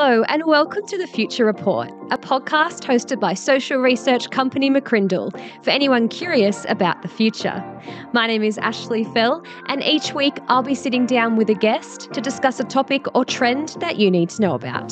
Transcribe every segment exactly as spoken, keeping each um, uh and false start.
Hello and welcome to The Future Report, a podcast hosted by social research company McCrindle for anyone curious about the future. My name is Ashley Fell, and each week I'll be sitting down with a guest to discuss a topic or trend that you need to know about.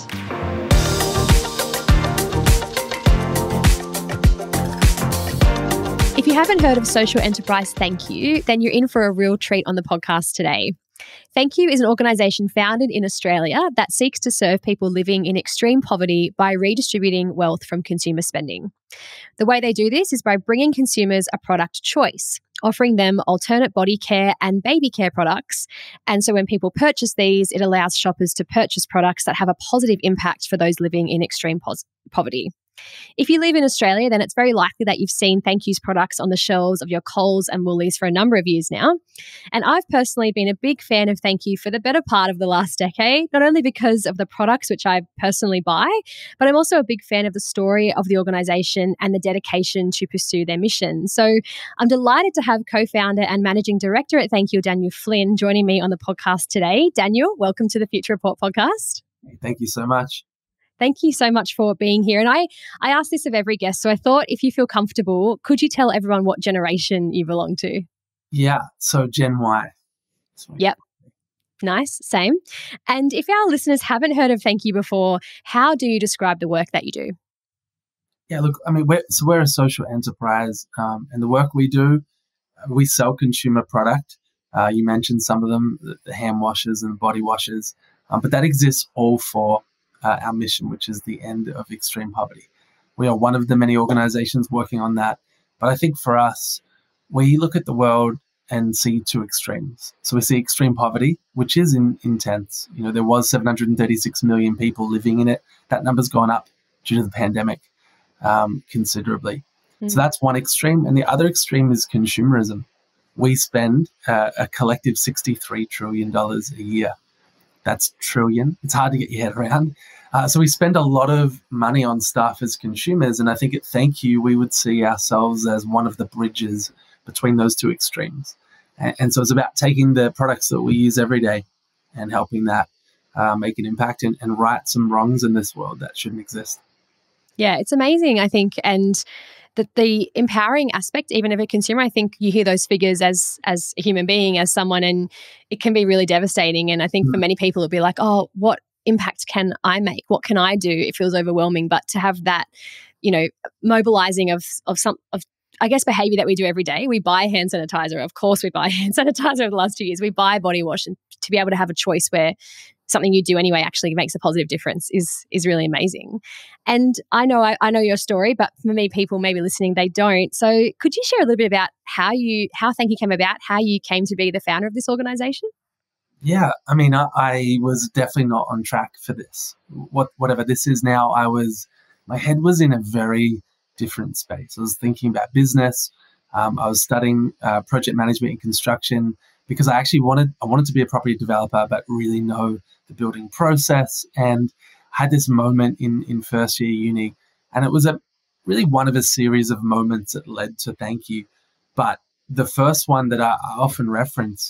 If you haven't heard of social enterprise Thankyou, then you're in for a real treat on the podcast today. Thankyou is an organisation founded in Australia that seeks to serve people living in extreme poverty by redistributing wealth from consumer spending. The way they do this is by bringing consumers a product choice, offering them alternate body care and baby care products. And so when people purchase these, it allows shoppers to purchase products that have a positive impact for those living in extreme pos- poverty. If you live in Australia, then it's very likely that you've seen Thankyou's products on the shelves of your Coles and Woolies for a number of years now. And I've personally been a big fan of Thankyou for the better part of the last decade, not only because of the products which I personally buy, but I'm also a big fan of the story of the organisation and the dedication to pursue their mission. So I'm delighted to have co-founder and managing director at Thankyou, Daniel Flynn, joining me on the podcast today. Daniel, welcome to the Future Report podcast. Thank you so much. Thank you so much for being here. And I, I ask this of every guest, so I thought if you feel comfortable, could you tell everyone what generation you belong to? Yeah, so Gen Y. Yep. Nice, same. And if our listeners haven't heard of Thankyou before, how do you describe the work that you do? Yeah, look, I mean, we're, so we're a social enterprise, um, and the work we do, we sell consumer product. Uh, you mentioned some of them, the, the hand washers and body washers, um, but that exists all for Uh, our mission, which is the end of extreme poverty. We are one of the many organizations working on that. But I think for us, we look at the world and see two extremes. So we see extreme poverty, which is in, intense. You know, there was seven hundred thirty-six million people living in it. That number's gone up due to the pandemic um, considerably. Mm. So that's one extreme. And the other extreme is consumerism. We spend uh, a collective sixty-three trillion dollars a year. That's trillion. It's hard to get your head around. Uh, so we spend a lot of money on stuff as consumers. And I think at Thankyou, we would see ourselves as one of the bridges between those two extremes. And, and so it's about taking the products that we use every day and helping that uh, make an impact and, and right some wrongs in this world that shouldn't exist. Yeah, it's amazing, I think. And the, the empowering aspect, even of a consumer, I think you hear those figures as as a human being, as someone, and it can be really devastating. And I think mm. for many people, it'll be like, oh, what impact can I make? What can I do? It feels overwhelming. But to have that, you know, mobilizing of of some of I guess behavior that we do every day. We buy hand sanitizer. Of course, we buy hand sanitizer over the last two years. We buy body wash, and to be able to have a choice where something you do anyway actually makes a positive difference is is really amazing. And I know I, I know your story, but for many people maybe listening, they don't. So could you share a little bit about how you how Thankyou came about, how you came to be the founder of this organization? Yeah, I mean, I, I was definitely not on track for this. What whatever this is now, I was my head was in a very different space. I was thinking about business. Um, I was studying uh, project management and construction because I actually wanted I wanted to be a property developer, but really know the building process. And I had this moment in, in first year uni, and it was a really one of a series of moments that led to Thankyou. But the first one that I, I often reference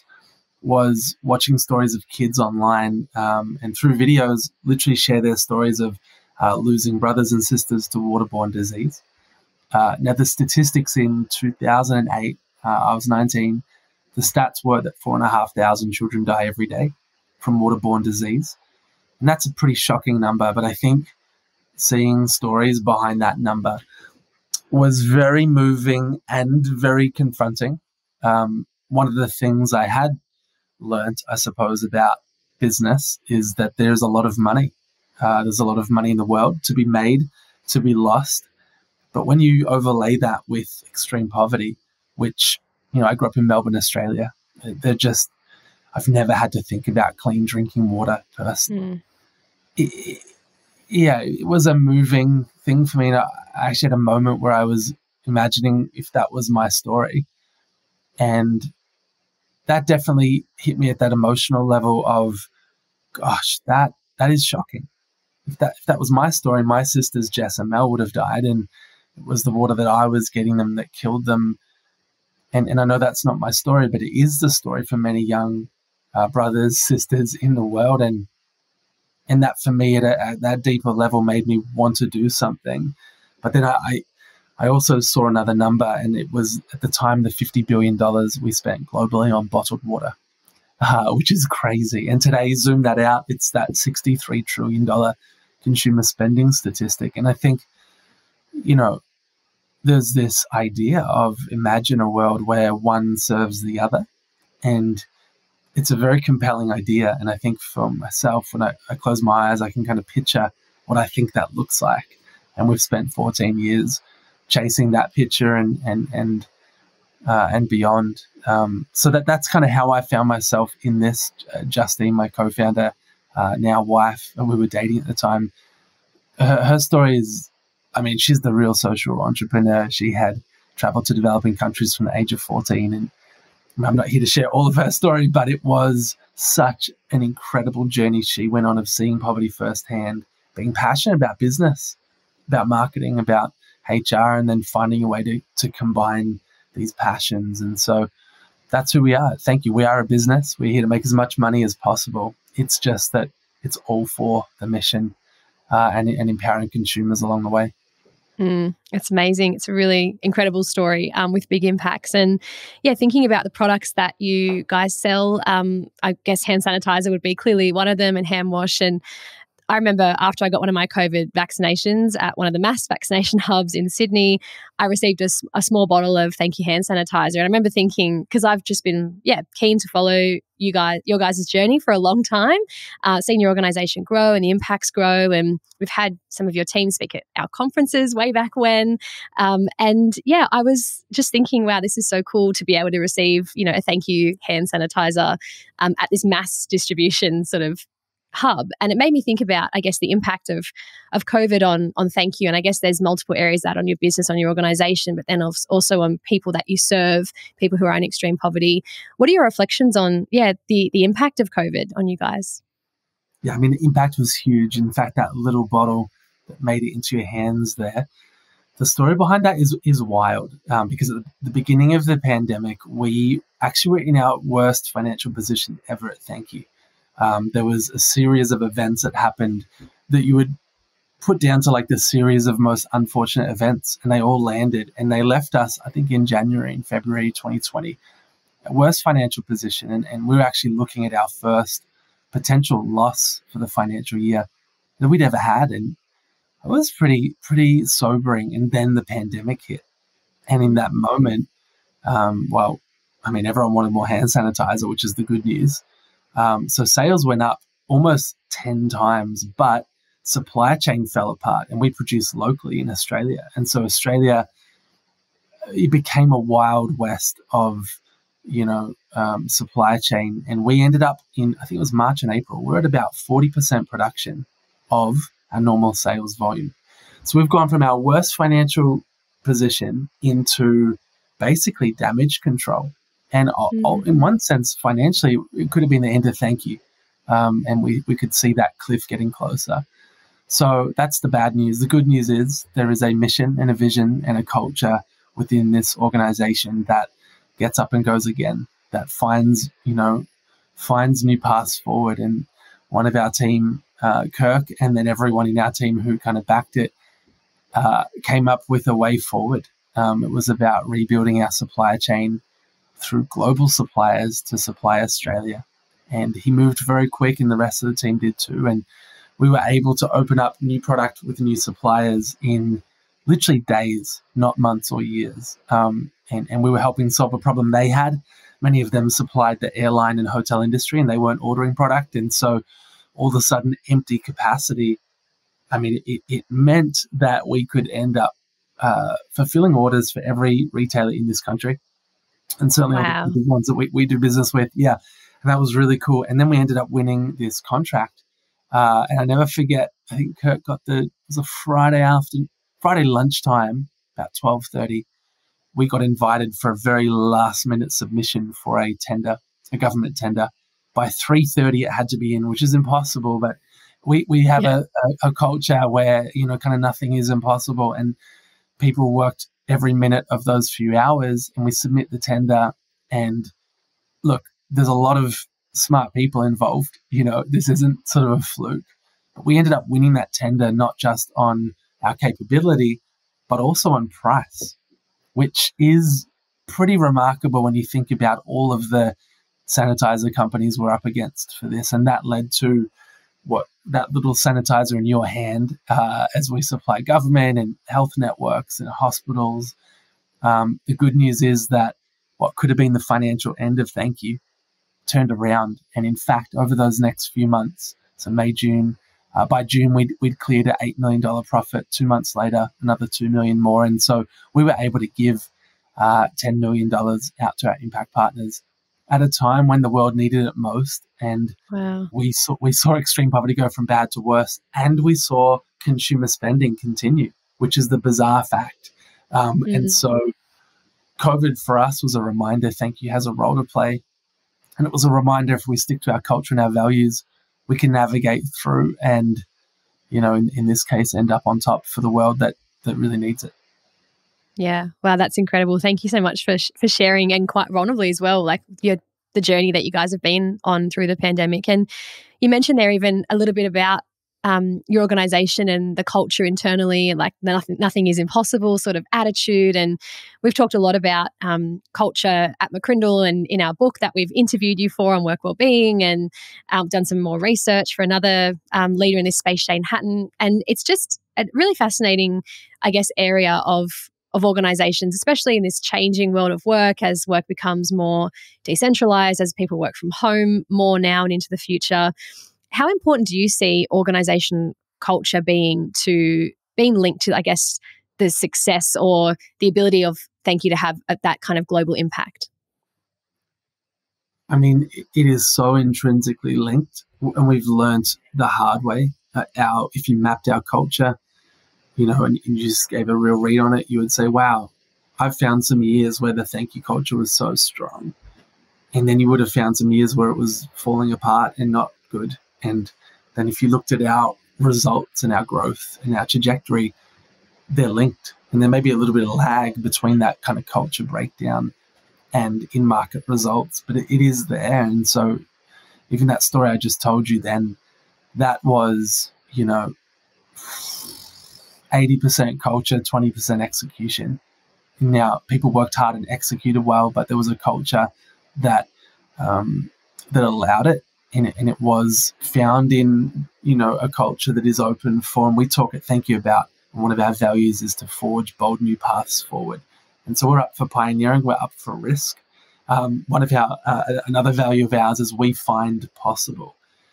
was watching stories of kids online um, and through videos literally share their stories of uh, losing brothers and sisters to waterborne disease. Uh, now, the statistics in two thousand eight, uh, I was nineteen, the stats were that four and a half thousand children die every day from waterborne disease. And that's a pretty shocking number, but I think seeing stories behind that number was very moving and very confronting. Um, one of the things I had learnt, I suppose, about business is that there's a lot of money. Uh, there's a lot of money in the world to be made, to be lost. But when you overlay that with extreme poverty, which, you know, I grew up in Melbourne, Australia, they're just, I've never had to think about clean drinking water personally. Mm. It, yeah, it was a moving thing for me. And I actually had a moment where I was imagining if that was my story. And that definitely hit me at that emotional level of, gosh, that that is shocking. If that if that was my story, my sisters Jess and Mel would have died, and it was the water that I was getting them that killed them. And and I know that's not my story, but it is the story for many young uh, brothers, sisters in the world. And And that for me at, a, at that deeper level made me want to do something. But then I, I I also saw another number, and it was at the time the fifty billion dollars we spent globally on bottled water, uh, which is crazy. And today, zoom that out, it's that sixty-three trillion dollars consumer spending statistic. And I think, you know, there's this idea of imagine a world where one serves the other. And it's a very compelling idea. And I think for myself, when I, I close my eyes, I can kind of picture what I think that looks like. And we've spent fourteen years chasing that picture and and and uh, and beyond. Um, so that that's kind of how I found myself in this. Uh, Justine, my co-founder, uh, now wife, and we were dating at the time. Her, her story is, I mean, she's the real social entrepreneur. She had traveled to developing countries from the age of fourteen, and I'm not here to share all of her story, but it was such an incredible journey she went on of seeing poverty firsthand, being passionate about business, about marketing, about H R, and then finding a way to, to combine these passions. And so that's who we are. Thank you. We are a business. We're here to make as much money as possible. It's just that it's all for the mission uh, and, and empowering consumers along the way. Mm, it's amazing. It's a really incredible story um, with big impacts. And yeah, thinking about the products that you guys sell, um, I guess hand sanitizer would be clearly one of them, and hand wash. And I remember after I got one of my COVID vaccinations at one of the mass vaccination hubs in Sydney, I received a, a small bottle of Thankyou hand sanitizer. And I remember thinking, because I've just been, yeah, keen to follow you guys, your guys' journey for a long time, uh, seeing your organisation grow and the impacts grow. And we've had some of your team speak at our conferences way back when. Um, and yeah, I was just thinking, wow, this is so cool to be able to receive, you know, a Thankyou hand sanitizer um, at this mass distribution sort of hub. And it made me think about, I guess, the impact of of COVID on on Thankyou. And I guess there's multiple areas that on your business, on your organization, but then also on people that you serve, people who are in extreme poverty. What are your reflections on, yeah, the the impact of COVID on you guys? Yeah, I mean, the impact was huge. In fact, that little bottle that made it into your hands there, the story behind that is is wild um, because at the beginning of the pandemic, we actually were in our worst financial position ever at Thankyou. Um, there was a series of events that happened that you would put down to like the series of most unfortunate events, and they all landed, and they left us, I think, in January and February twenty twenty, a worse financial position. And, and we were actually looking at our first potential loss for the financial year that we'd ever had. And it was pretty, pretty sobering. And then the pandemic hit. And in that moment, um, well, I mean, everyone wanted more hand sanitizer, which is the good news. Um, so sales went up almost ten times, but supply chain fell apart, and we produce locally in Australia. And so Australia, it became a wild west of, you know, um, supply chain. And we ended up in, I think it was March and April, we're at about forty percent production of our normal sales volume. So we've gone from our worst financial position into basically damage control. And mm. in one sense, financially, it could have been the end of Thankyou. Um, and we, we could see that cliff getting closer. So that's the bad news. The good news is there is a mission and a vision and a culture within this organization that gets up and goes again, that finds, you know, finds new paths forward. And one of our team, uh, Kirk, and then everyone in our team who kind of backed it, uh, came up with a way forward. Um, it was about rebuilding our supply chain through global suppliers to supply Australia. And he moved very quick, and the rest of the team did too. And we were able to open up new product with new suppliers in literally days, not months or years. Um, and, and we were helping solve a problem they had. Many of them supplied the airline and hotel industry, and they weren't ordering product. And so all of a sudden, empty capacity, I mean, it, it meant that we could end up uh, fulfilling orders for every retailer in this country. And certainly wow. all the big ones that we, we do business with. Yeah. And that was really cool. And then we ended up winning this contract. Uh, and I never forget, I think Kirk got the, it was a Friday after, Friday lunchtime, about twelve thirty. We got invited for a very last minute submission for a tender, a government tender. By three thirty, it had to be in, which is impossible. But we, we have yeah. a, a, a culture where, you know, kind of nothing is impossible. And people worked every minute of those few hours, and we submit the tender. And look, there's a lot of smart people involved. You know, this isn't sort of a fluke. But we ended up winning that tender not just on our capability, but also on price, which is pretty remarkable when you think about all of the sanitizer companies we're up against for this. And that led to what that little sanitizer in your hand uh, as we supply government and health networks and hospitals. Um, the good news is that what could have been the financial end of Thankyou turned around. And in fact, over those next few months, so May, June, uh, by June, we'd, we'd cleared an eight million dollars profit. Two months later, another two million dollars more. And so we were able to give uh, ten million dollars out to our impact partners at a time when the world needed it most. And wow. we saw we saw extreme poverty go from bad to worse, and we saw consumer spending continue, which is the bizarre fact. Um, mm. And so COVID for us was a reminder Thankyou has a role to play. And it was a reminder if we stick to our culture and our values, we can navigate through and, you know, in, in this case, end up on top for the world that, that really needs it. Yeah. Wow, that's incredible. Thank you so much for sh- for sharing, and quite vulnerably as well, like your the journey that you guys have been on through the pandemic. And you mentioned there even a little bit about um, your organisation and the culture internally, like nothing, nothing is impossible sort of attitude. And we've talked a lot about um, culture at McCrindle and in our book that we've interviewed you for on work wellbeing, and um, done some more research for another um, leader in this space, Shane Hatton. And it's just a really fascinating, I guess, area of of organizations, especially in this changing world of work, as work becomes more decentralized, as people work from home more now and into the future. How important do you see organization culture being to being linked to, I guess, the success or the ability of Thankyou to have a, that kind of global impact? I mean, it is so intrinsically linked, and we've learned the hard way. Uh, our if you mapped our culture, you know, and you just gave a real read on it, you would say, wow, I've found some years where the Thankyou culture was so strong. And then you would have found some years where it was falling apart and not good. And then if you looked at our results and our growth and our trajectory, they're linked. And there may be a little bit of lag between that kind of culture breakdown and in-market results, but it, it is there. And so even that story I just told you then, that was, you know, eighty percent culture, twenty percent execution. Now, people worked hard and executed well, but there was a culture that um, that allowed it, and, it, and it was found in, you know, a culture that is open for, and we talk at Thankyou about, one of our values is to forge bold new paths forward. And so we're up for pioneering, we're up for risk. Um, one of our, uh, another value of ours is we find possible.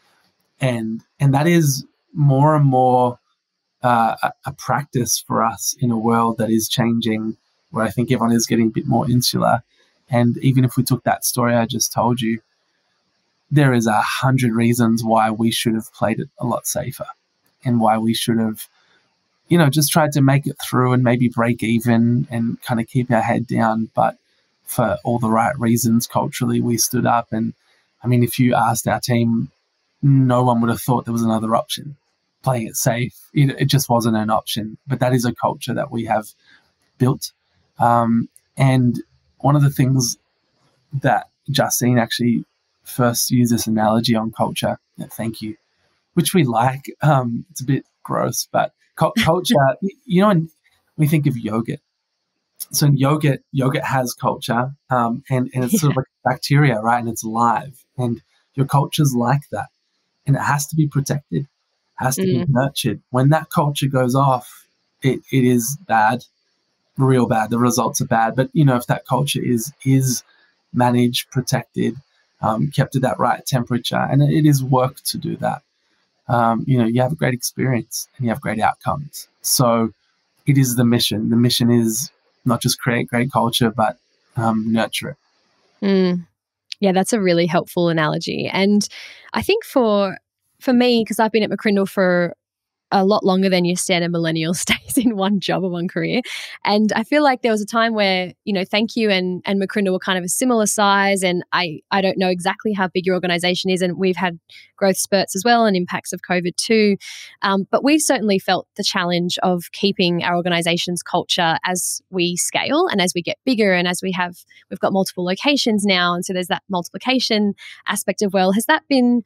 And, and that is more and more Uh, a, a practice for us in a world that is changing, where I think everyone is getting a bit more insular. And even if we took that story I just told you, there is a hundred reasons why we should have played it a lot safer, and why we should have, you know, just tried to make it through and maybe break even and kind of keep our head down. But for all the right reasons, culturally, we stood up. And I mean, if you asked our team, no one would have thought there was another option. Playing it safe, it, it just wasn't an option. But that is a culture that we have built. Um, and one of the things that Justine actually first used this analogy on culture, yeah, Thankyou, which we like. Um, it's a bit gross, but cu- culture, you know, when we think of yogurt. So yogurt, yogurt has culture, um, and, and it's yeah. sort of like bacteria, right? And it's alive. And your culture's like that. And it has to be protected. Has to mm. be nurtured. When that culture goes off, it, it is bad, real bad. The results are bad. But, you know, if that culture is is managed, protected, um, kept at that right temperature, and it is work to do that, um, you know, you have a great experience and you have great outcomes. So it is the mission. The mission is not just create great culture, but um, nurture it. Mm. Yeah, that's a really helpful analogy. And I think for For me, because I've been at McCrindle for a lot longer than your standard millennial stays in one job or one career. And I feel like there was a time where, you know, Thankyou and, and McCrindle were kind of a similar size. And I, I don't know exactly how big your organisation is. And we've had growth spurts as well and impacts of COVID too. Um, but we've certainly felt the challenge of keeping our organisation's culture as we scale and as we get bigger, and as we have, we've got multiple locations now. And so there's that multiplication aspect of, well, has that been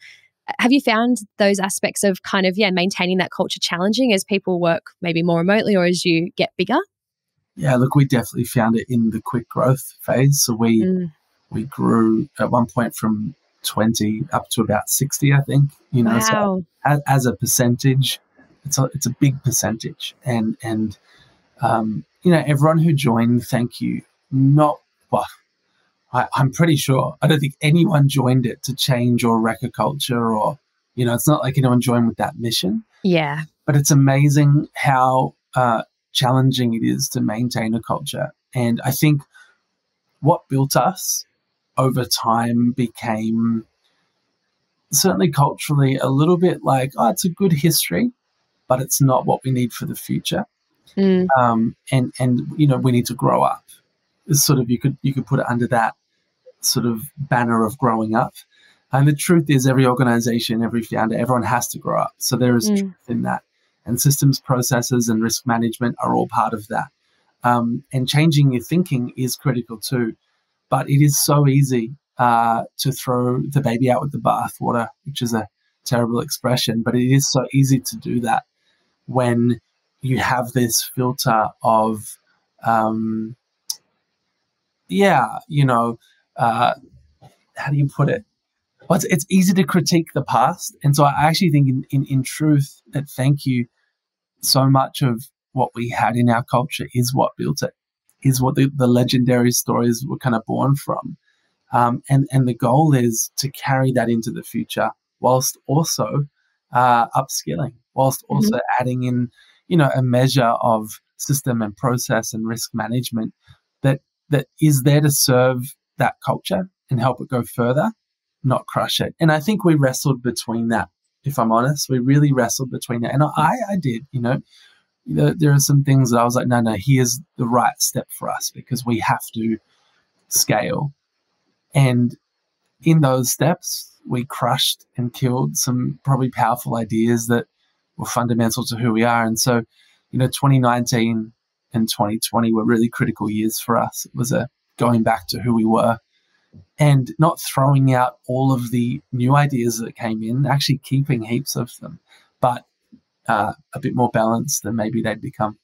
Have you found those aspects of kind of, yeah, maintaining that culture challenging as people work maybe more remotely or as you get bigger? Yeah, look, we definitely found it in the quick growth phase. So we Mm. we grew at one point from twenty up to about sixty, I think. You know, Wow. so as, as a percentage, it's a it's a big percentage, and and um, you know, everyone who joined, Thankyou, not well. I, I'm pretty sure. I don't think anyone joined it to change or wreck a culture, or you know, it's not like anyone joined with that mission. Yeah. But it's amazing how uh, challenging it is to maintain a culture. And I think what built us over time became certainly culturally a little bit like, oh, it's a good history, but it's not what we need for the future. Mm. Um, and and you know, we need to grow up. It's sort of you could you could put it under that sort of banner of growing up. And the truth is, every organization, every founder, everyone has to grow up. So there is Mm. truth in that. And systems, processes, and risk management are all part of that. Um, and changing your thinking is critical too. But it is so easy uh, to throw the baby out with the bathwater, which is a terrible expression. But it is so easy to do that when you have this filter of, um, yeah, you know, uh, how do you put it? Well, it's, it's easy to critique the past. And so I actually think in, in, in truth that Thankyou, so much of what we had in our culture is what built it, is what the, the legendary stories were kind of born from. Um, and, and the goal is to carry that into the future whilst also uh, upskilling, whilst also Mm-hmm. adding in, you know, a measure of system and process and risk management that that is there to serve that culture and help it go further, not crush it. And I think we wrestled between that, if I'm honest. We really wrestled between it. And I, I did, you know, there, there are some things that I was like, no, no, here's the right step for us because we have to scale. And in those steps, we crushed and killed some probably powerful ideas that were fundamental to who we are. And so, you know, twenty nineteen and twenty twenty were really critical years for us. It was a going back to who we were and not throwing out all of the new ideas that came in, actually keeping heaps of them, but uh, a bit more balanced than maybe they'd become.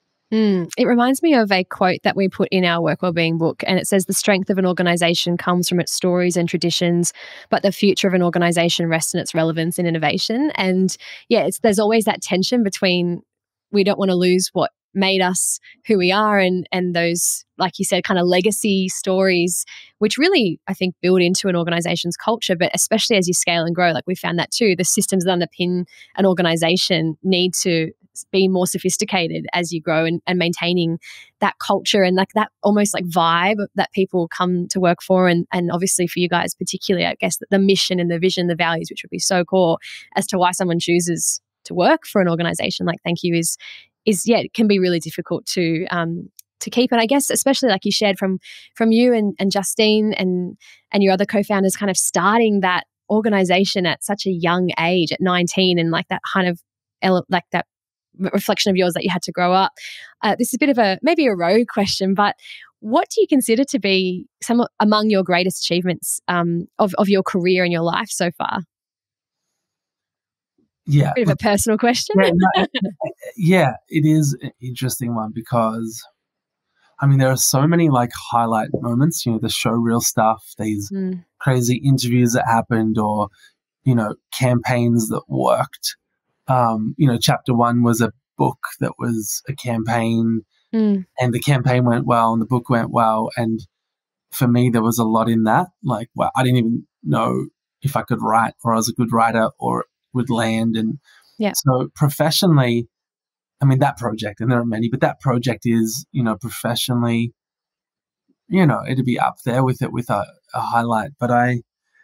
Mm. It reminds me of a quote that we put in our Work Wellbeing book, and it says, the strength of an organisation comes from its stories and traditions, but the future of an organisation rests in its relevance and innovation. And yeah, it's, there's always that tension between we don't want to lose what made us who we are and and those, like you said, kind of legacy stories, which really, I think, build into an organization's culture. But especially as you scale and grow, like we found that too, the systems that underpin an organization need to be more sophisticated as you grow, and, and maintaining that culture and like that almost like vibe that people come to work for. And, and obviously for you guys particularly, I guess, the mission and the vision, the values, which would be so core as to why someone chooses to work for an organization like Thankyou is is yeah, it can be really difficult to um to keep. And I guess especially like you shared from from you and, and Justine and and your other co-founders kind of starting that organization at such a young age, at nineteen, and like that kind of ele- like that reflection of yours that you had to grow up. Uh, this is a bit of a maybe a rogue question, but what do you consider to be some among your greatest achievements um, of, of your career and your life so far? Yeah. Bit of a personal question. Yeah, no, yeah, it is an interesting one because, I mean, there are so many like highlight moments, you know, the showreel stuff, these Mm. crazy interviews that happened or, you know, campaigns that worked. Um, you know, chapter one was a book that was a campaign Mm. and the campaign went well and the book went well. And for me, there was a lot in that. Like, well, I didn't even know if I could write or I was a good writer or it would land. And Yeah. so professionally, I mean, that project, and there are many, but that project is, you know, professionally, you know, it'd be up there with it with a, a highlight. But I,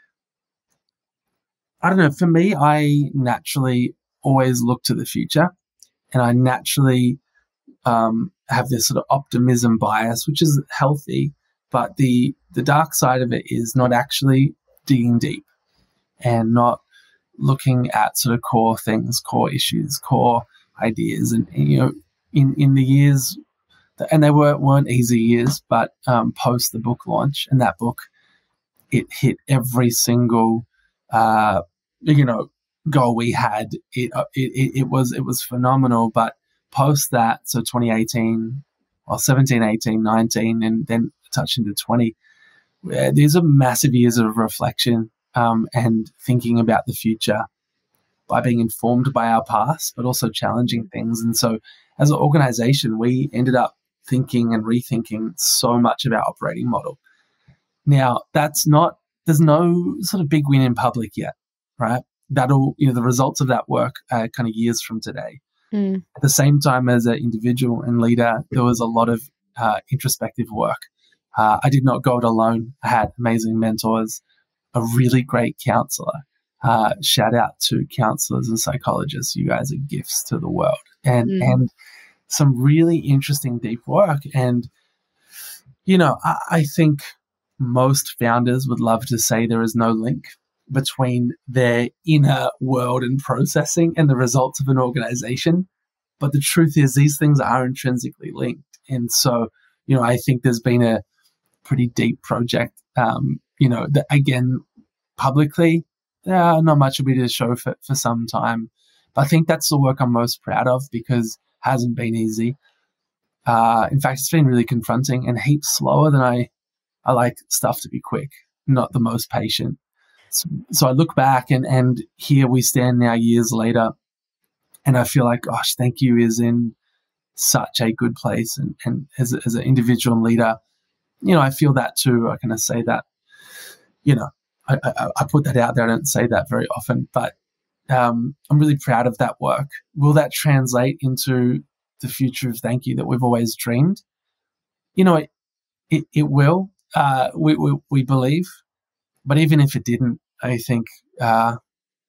I don't know, for me, I naturally always look to the future and I naturally um, have this sort of optimism bias, which is healthy. But the, the dark side of it is not actually digging deep and not looking at sort of core things, core issues, core ideas. And, and you know, in, in the years, and they were, weren't easy years, but um, post the book launch and that book, it hit every single uh, you know, goal we had, it, it, it was, it was phenomenal. But post that, so twenty eighteen, well, seventeen, eighteen, nineteen, and then touch into twenty, these are massive years of reflection um, and thinking about the future by being informed by our past, but also challenging things. And so as an organization, we ended up thinking and rethinking so much of our operating model. Now, that's not, there's no sort of big win in public yet, right? That'll, you know, the results of that work are kind of years from today. Mm. At the same time, as an individual and leader, there was a lot of uh, introspective work. Uh, I did not go it alone. I had amazing mentors, a really great counselor. Uh, shout out to counselors and psychologists. You guys are gifts to the world. And, Mm. and some really interesting deep work. And, you know, I, I think most founders would love to say there is no link between their inner world and processing and the results of an organization. But the truth is these things are intrinsically linked. And so, you know, I think there's been a pretty deep project, um, you know, that again, publicly, uh, not much will be to show for, for some time. But I think that's the work I'm most proud of because it hasn't been easy. Uh, in fact, it's been really confronting and heaps slower than I, I like stuff to be quick, not the most patient. So, so I look back and, and here we stand now years later and I feel like, gosh, Thankyou is in such a good place. And, and as, a, as an individual and leader, you know, I feel that too. I can say that, you know, I, I, I put that out there. I don't say that very often, but um, I'm really proud of that work. Will that translate into the future of Thankyou that we've always dreamed? You know, it, it, it will. Uh, we, we, we believe. But even if it didn't, I think uh,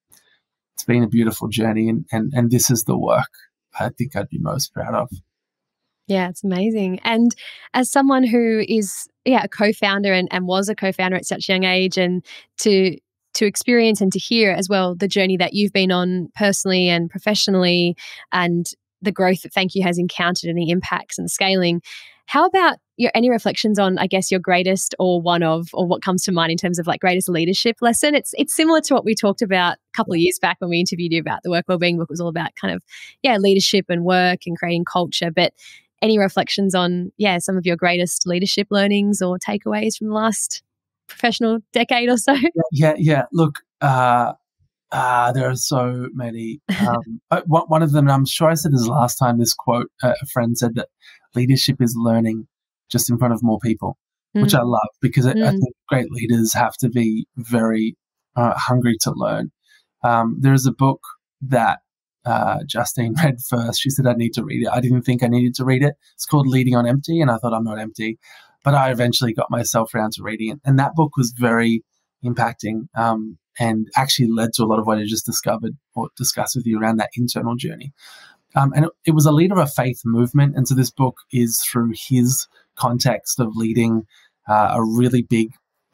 it's been a beautiful journey, and, and, and this is the work I think I'd be most proud of. Yeah, it's amazing. And as someone who is, yeah, a co-founder and, and was a co-founder at such a young age, and to to experience and to hear as well the journey that you've been on personally and professionally, and the growth that Thankyou has encountered and the impacts and the scaling. How about your any reflections on, I guess, your greatest or one of, or what comes to mind in terms of like greatest leadership lesson? It's it's similar to what we talked about a couple of years back when we interviewed you about the Work Wellbeing book. It was all about kind of, yeah, leadership and work and creating culture. But any reflections on, yeah, some of your greatest leadership learnings or takeaways from the last professional decade or so? Yeah, yeah. Look, uh, uh, there are so many. Um, one one of them, and I'm sure I said this last time, this quote, uh, a friend said that leadership is learning just in front of more people, mm. which I love because mm. I, I think great leaders have to be very uh, hungry to learn. Um, there is a book that uh, Justine read first. She said I need to read it. I didn't think I needed to read it. It's called Leading on Empty, and I thought I'm not empty. But I eventually got myself around to reading it. And that book was very impacting um, and actually led to a lot of what I just discovered or discussed with you around that internal journey. Um, and it, it was a leader of faith movement. And so this book is through his context of leading uh, a really big,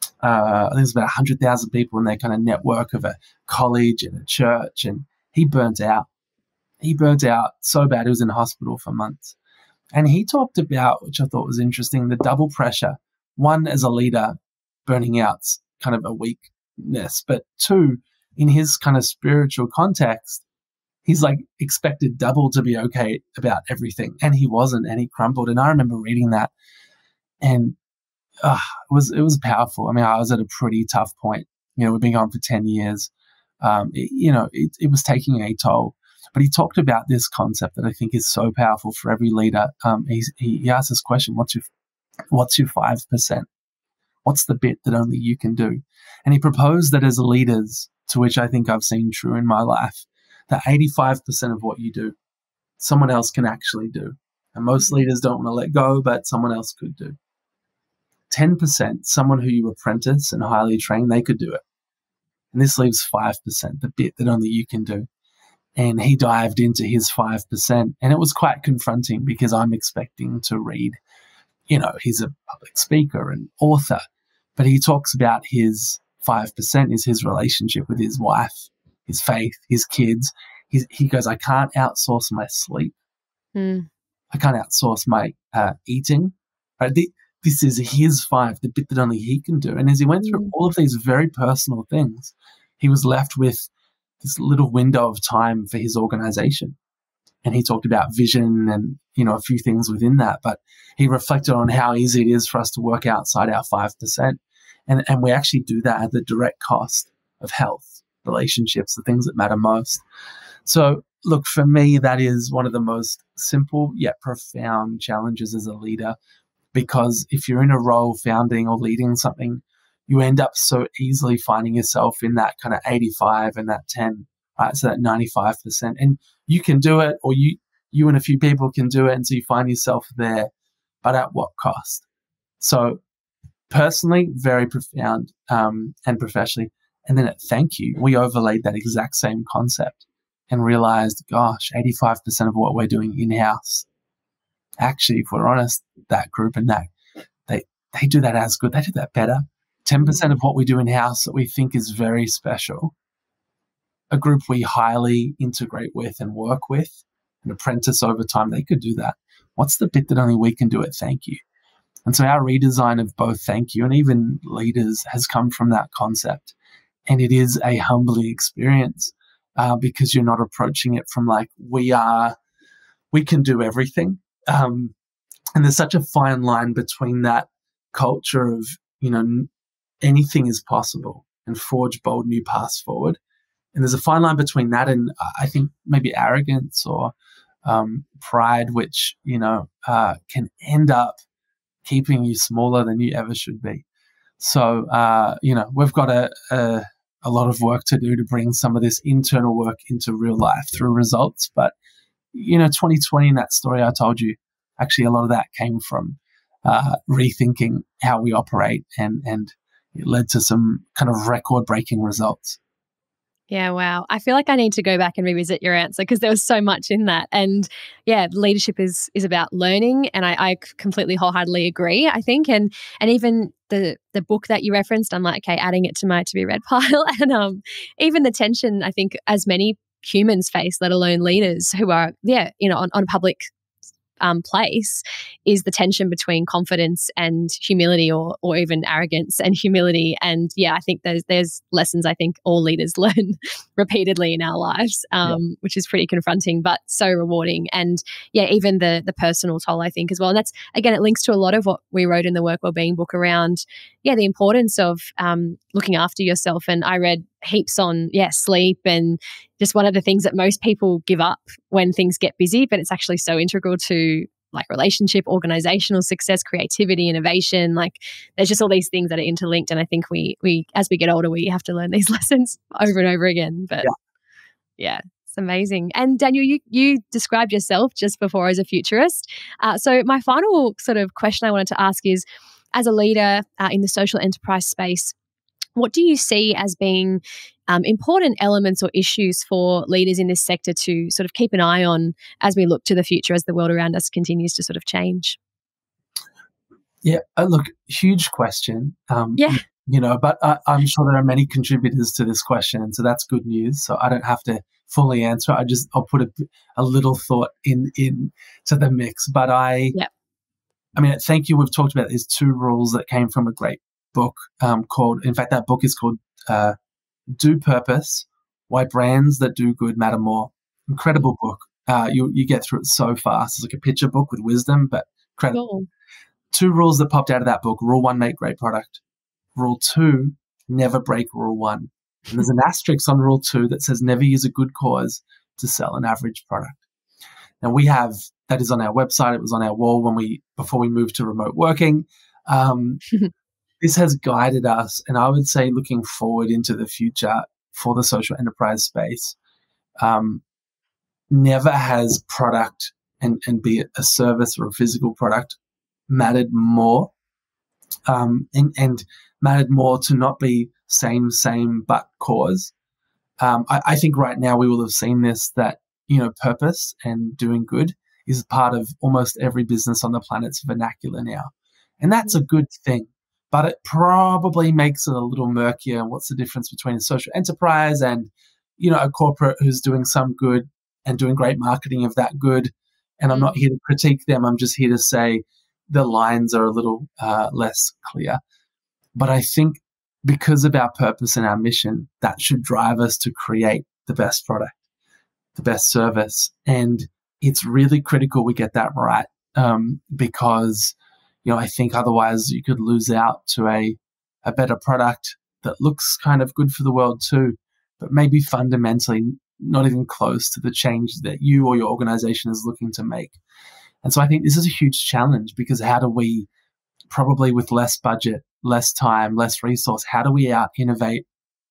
uh, I think it's about one hundred thousand people in their kind of network of a college and a church. And he burnt out. He burnt out so bad he was in hospital for months. And he talked about, which I thought was interesting, the double pressure. One, as a leader, burning out's kind of a weakness. But two, in his kind of spiritual context, he's like expected double to be okay about everything. And he wasn't, and he crumbled. And I remember reading that and uh, it was it was powerful. I mean, I was at a pretty tough point. You know, we've been going for ten years. Um, it, you know, it, it was taking a toll. But he talked about this concept that I think is so powerful for every leader. Um, he, he asked this question, what's your, what's your five percent? What's the bit that only you can do? And he proposed that as leaders, to which I think I've seen true in my life, that eighty-five percent of what you do, someone else can actually do. And most leaders don't want to let go, but someone else could do. ten percent, someone who you apprentice and highly train, they could do it. And this leaves five percent, the bit that only you can do. And he dived into his five percent. And it was quite confronting because I'm expecting to read, you know, he's a public speaker and author, but he talks about his five percent is his relationship with his wife, his faith, his kids. He's, he goes, I can't outsource my sleep. Mm. I can't outsource my uh, eating. Right? The, this is his five, the bit that only he can do. And as he went through mm. all of these very personal things, he was left with this little window of time for his organization. And he talked about vision and, you know, a few things within that. But he reflected on how easy it is for us to work outside our five percent. And, and we actually do that at the direct cost of health, relationships, the things that matter most. So, look, for me, that is one of the most simple yet profound challenges as a leader, because if you're in a role founding or leading something, you end up so easily finding yourself in that kind of eighty-five and that ten, right? So that ninety-five percent. And you can do it, or you you and a few people can do it, and so you find yourself there, but at what cost? So personally, very profound um, and professionally. And then at Thankyou, we overlaid that exact same concept and realized, gosh, eighty-five percent of what we're doing in-house, actually, if we're honest, that group and that, they, they do that as good. They do that better. ten percent of what we do in-house that we think is very special, a group we highly integrate with and work with and apprentice over time, they could do that. What's the bit that only we can do at Thankyou? And so our redesign of both Thankyou and even leaders has come from that concept. And it is a humbling experience uh, because you're not approaching it from like, we are, we can do everything. Um, and there's such a fine line between that culture of, you know, n- anything is possible and forge bold new paths forward. And there's a fine line between that and uh, I think maybe arrogance or um, pride, which, you know, uh, can end up keeping you smaller than you ever should be. So, uh, you know, we've got a, a, a lot of work to do to bring some of this internal work into real life through results. But, you know, twenty twenty, in that story I told you, actually a lot of that came from uh, rethinking how we operate, and, and it led to some kind of record-breaking results. Yeah, wow. I feel like I need to go back and revisit your answer because there was so much in that. And yeah, leadership is is about learning, and I, I completely wholeheartedly agree, I think. And and even the the book that you referenced, I'm like, okay, adding it to my to be read pile. And um, even the tension, I think, as many humans face, let alone leaders who are, yeah, you know, on, on a public Um, place, is the tension between confidence and humility, or or even arrogance and humility. And yeah, I think there's there's lessons I think all leaders learn repeatedly in our lives, um, yeah. which is pretty confronting but so rewarding. And yeah, even the the personal toll, I think, as well. And that's, again, it links to a lot of what we wrote in the Work Wellbeing book around, yeah, the importance of um, looking after yourself. And I read heaps on, yeah, sleep, and just one of the things that most people give up when things get busy, but it's actually so integral to like relationship, organizational success, creativity, innovation. Like there's just all these things that are interlinked. And I think we, we as we get older, we have to learn these lessons over and over again. But yeah, yeah it's amazing. And Daniel, you, you described yourself just before as a futurist. Uh, so my final sort of question I wanted to ask is, as a leader uh, in the social enterprise space, what do you see as being um, important elements or issues for leaders in this sector to sort of keep an eye on as we look to the future, as the world around us continues to sort of change? Yeah, uh, look, huge question. Um, yeah. You know, but I, I'm sure there are many contributors to this question, and so that's good news. So I don't have to fully answer. I just, I'll put a, a little thought in, in to the mix. But I, yeah. I mean, thank you. We've talked about these two rules that came from a great book um, called, in fact, that book is called uh, Do Purpose, Why Brands That Do Good Matter More. Incredible book. Uh, you you get through it so fast. It's like a picture book with wisdom, but incredible. Cool. Two rules that popped out of that book. Rule one, make great product. Rule two, never break rule one. And there's an asterisk on rule two that says never use a good cause to sell an average product. Now we have, that is on our website. It was on our wall when we, before we moved to remote working. Um, This has guided us, and I would say looking forward into the future for the social enterprise space, um, never has product, and, and be it a service or a physical product, mattered more, um, and, and mattered more to not be same, same, but cause. Um, I, I think right now we will have seen this, that, you know, purpose and doing good is part of almost every business on the planet's vernacular now. And that's a good thing. But it probably makes it a little murkier. And what's the difference between a social enterprise and, you know, a corporate who's doing some good and doing great marketing of that good? And I'm not here to critique them. I'm just here to say the lines are a little uh, less clear. But I think because of our purpose and our mission, that should drive us to create the best product, the best service. And it's really critical we get that right, um, because, you know, I think otherwise you could lose out to a, a better product that looks kind of good for the world too, but maybe fundamentally not even close to the change that you or your organization is looking to make. And so I think this is a huge challenge, because how do we, probably with less budget, less time, less resource, how do we out innovate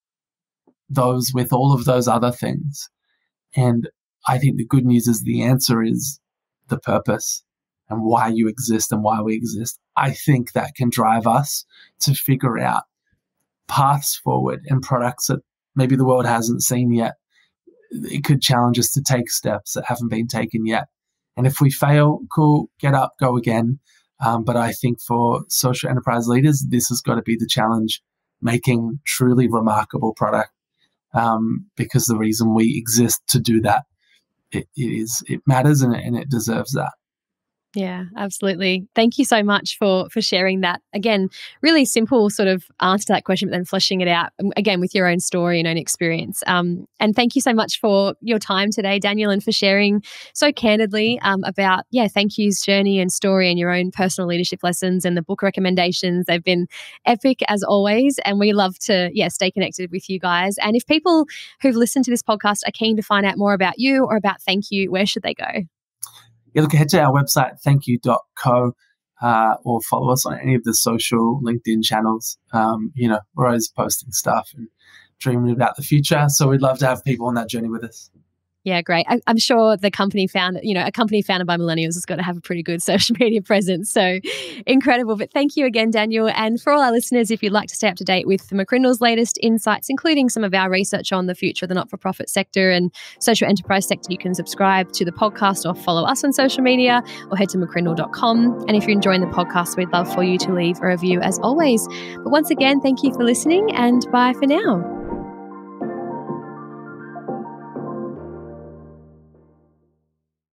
those with all of those other things? And I think the good news is the answer is the purpose and why you exist and why we exist. I think that can drive us to figure out paths forward and products that maybe the world hasn't seen yet. It could challenge us to take steps that haven't been taken yet. And if we fail, cool, get up, go again. Um, but I think for social enterprise leaders, this has got to be the challenge, making truly remarkable product, um, because the reason we exist to do that, it, it is, it matters and it, and it deserves that. Yeah, absolutely. Thank you so much for for sharing that. Again, really simple sort of answer to that question, but then fleshing it out, again, with your own story and own experience. Um, and thank you so much for your time today, Daniel, and for sharing so candidly um, about, yeah, Thankyou's journey and story and your own personal leadership lessons and the book recommendations. They've been epic as always, and we love to, yeah, stay connected with you guys. And if people who've listened to this podcast are keen to find out more about you or about Thankyou, where should they go? Yeah, look, head to our website, thankyou dot co, uh, or follow us on any of the social LinkedIn channels. Um, you know, we're always posting stuff and dreaming about the future. So we'd love to have people on that journey with us. Yeah, great. I, I'm sure the company found, you know, a company founded by millennials has got to have a pretty good social media presence. So incredible. But thank you again, Daniel. And for all our listeners, if you'd like to stay up to date with McCrindle's latest insights, including some of our research on the future of the not-for-profit sector and social enterprise sector, you can subscribe to the podcast or follow us on social media or head to mccrindle dot com. And if you're enjoying the podcast, we'd love for you to leave a review as always. But once again, thank you for listening and bye for now.